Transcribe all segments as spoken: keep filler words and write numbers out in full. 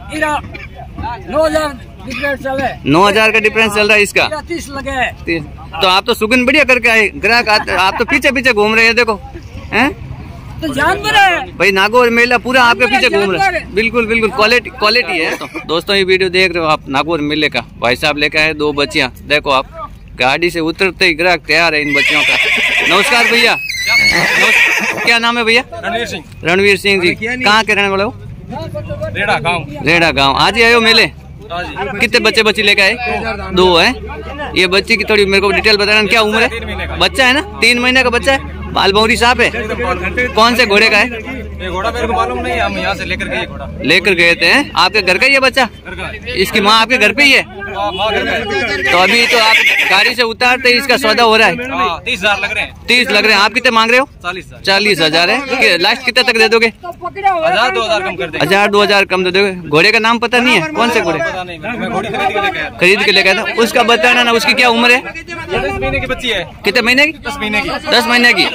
नौ हजार डिफरेंस चल रहा है। नौ हजार का डिफरेंस चल रहा है इसका। तीस लगे। तो आप तो सुगन बढ़िया करके आए, ग्राहक आप तो पीछे पीछे घूम रहे हैं, देखो हैं तो जानवर है भाई। नागौर मेला पूरा आपके पीछे घूम रहा है। बिल्कुल बिल्कुल क्वालिटी क्वालिटी है। तो दोस्तों ये वीडियो देख रहे हो आप नागौर मेले का। भाई साहब लेकर आए दो बच्चियां, देखो आप गाड़ी से उतरते ही ग्राहक तैयार है इन बच्चियों का। नमस्कार भैया, क्या नाम है भैया? रणवीर सिंह। रणवीर सिंह जी, कहाँ के रहने वाले हो? रेड़ा गाँव। रेड़ा गाँव। आज ही आए हो मेले? कितने बच्चे बच्ची लेके आए? दो है। ये बच्ची की थोड़ी मेरे को डिटेल बताना, क्या उम्र है? बच्चा है ना, तीन महीने का बच्चा है। बाल भौरी साफ है। कौन से घोड़े का है? ये घोड़ा मेरे को मालूम नहीं, हम यहाँ से लेकर गए घोड़ा। लेकर गए थे? आपके घर का ही है बच्चा? इसकी माँ आपके घर पे ही है? तो अभी तो आप गाड़ी से उतारते ही इसका सौदा हो रहा है। तीस हजार लग रहे हैं। तीस लग रहे हैं। आप कितने मांग रहे हो? चालीस हजार। चालीस हजार है। लास्ट कितने तक दे दोगे? हजार दो हजार कम कर देंगे। हजार दो हजार कम दे दोगे। घोड़े का नाम पता नहीं है? कौन से घोड़े? खरीद के लेके आया था। उसका बताना ना, उसकी क्या उम्र है? दस महीने की बच्ची है। कितने महीने की? दस महीने की। दस महीने की।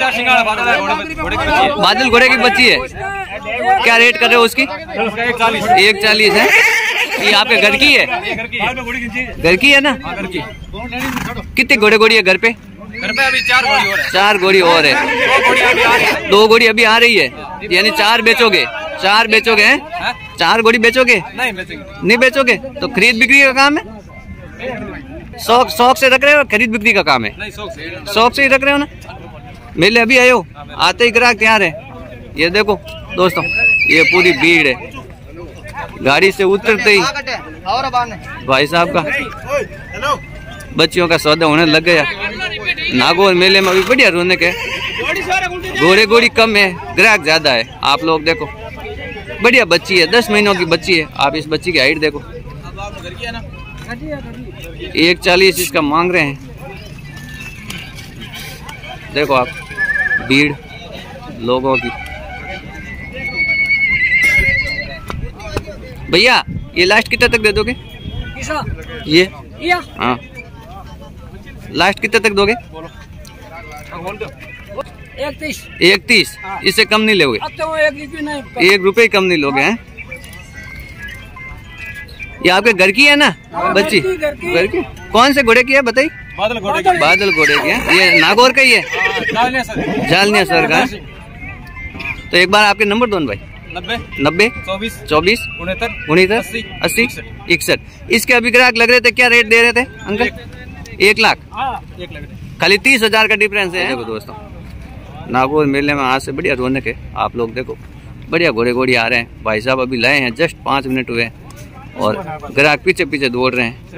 बादल घोड़े की बच्ची है। क्या रेट कर रहे हो उसकी? एक चालीस है। ये आपके घर की है? घर की है ना? कितने घोड़े घोड़ी है घर पे? घर पे अभी चार घोड़ी और है। चार घोड़ी और है। दो घोड़ी अभी आ रही है, यानी चार बेचोगे? चार बेचोगे हैं? चार घोड़ी बेचोगे? नहीं बेचेंगे। नहीं बेचोगे तो खरीद बिक्री का काम है? शौक शौक से रख रहे हो? खरीद बिक्री का काम है? नहीं, शौक से। शौक से ही रख रहे हो ना? मेले अभी आए हो, आते ही ग्राहक तैयार है। ये देखो दोस्तों, ये पूरी भीड़ है। गाड़ी से उतरते ही भाई साहब का बच्चियों का सौदा होने लग गया। नागौर मेले में अभी बढ़िया रौनक है। घोड़े घोड़ी कम है, ग्राहक ज्यादा है। आप लोग देखो, बढ़िया बच्ची है, दस महीनों की बच्ची है। आप इस बच्ची की हाइट देखो। एक चालीस इसका मांग रहे हैं। देखो आप भीड़ लोगों की। भैया ये लास्ट कितने तक दे दोगे? ये हाँ, लास्ट कितने तक दोगे? इकतीस। इकतीस। इससे कम नहीं लोगे? एक रुपए कम नहीं लोगे हैं? ये आपके घर की है ना बच्ची? घर की। कौन से घोड़े की है बताइए? बादल घोड़े की। बादल घोड़े की है। ये नागौर का ही है? जालनिया सर का। तो एक बार आपके नंबर दो भाई। नब्बे नब्बे चौबीस चौबीस उनहत्तर उनहत्तर अस्सी इकसठ। इसके अभी ग्राहक लग रहे थे, क्या रेट दे रहे थे अंकल? एक लाख। एक लाख खाली तीस हजार का डिफरेंस है। देखो दोस्तों, नागौर मेले में आज से बढ़िया रौनक है। आप लोग देखो, बढ़िया घोड़े घोड़ी आ रहे हैं। भाई साहब अभी लाए हैं, जस्ट पाँच मिनट हुए और ग्राहक पीछे पीछे दौड़ रहे हैं।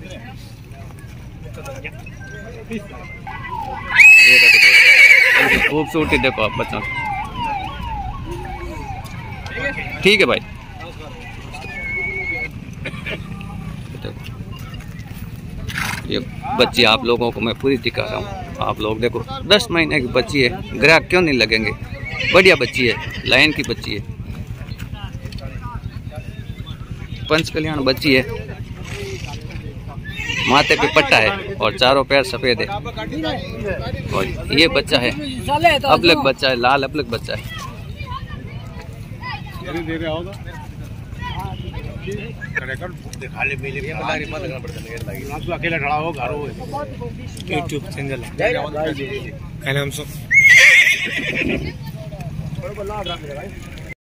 खूबसूरती देखो आप बच्चों की। ठीक है भाई। ये बच्ची आप लोगों को मैं पूरी दिखा रहा हूँ। आप लोग देखो, दस महीने की बच्ची है, ग्राहक क्यों नहीं लगेंगे? बढ़िया बच्ची है, लाइन की बच्ची है, पंच कल्याण बच्ची है। माथे पे पट्टा है और चारों पैर सफेद है। और ये बच्चा है, अबलग बच्चा है, लाल अबलग बच्चा है। अकेला खड़ा हो, घर हो। यूट्यूब चैनल है।